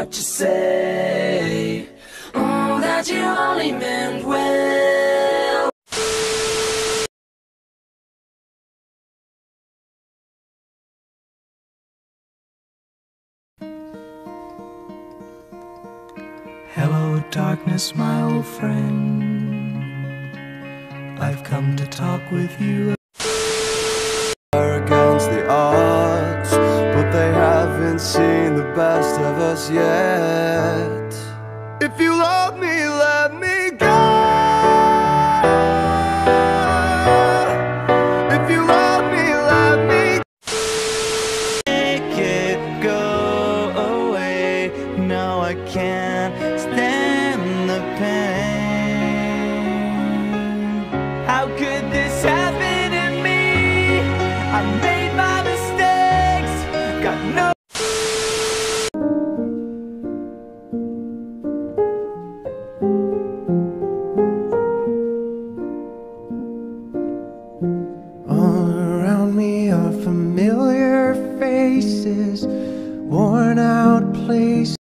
what you say. That you only meant well. Hello darkness, my old friend, I've come to talk with you. Are against the odds, but they haven't seen the best of us yet. If you love me, let me go. If you love me, let me make it go away. No, I can't stand the pain. How could this happen to me? I made my mistakes, got no. All around me are familiar faces, worn out places.